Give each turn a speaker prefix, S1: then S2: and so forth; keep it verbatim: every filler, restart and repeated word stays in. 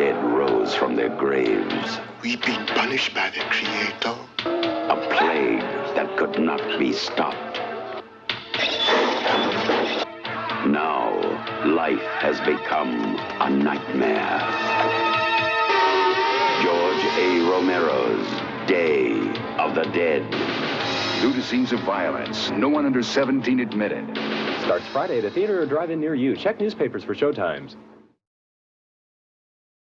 S1: dead rose from their graves.
S2: We've been punished by the Creator.
S1: A plague that could not be stopped. Now, life has become a nightmare. George A. Romero's Day of the Dead.
S3: Due to scenes of violence, no one under seventeen admitted.
S4: Starts Friday at a theater or drive-in near you. Check newspapers for showtimes.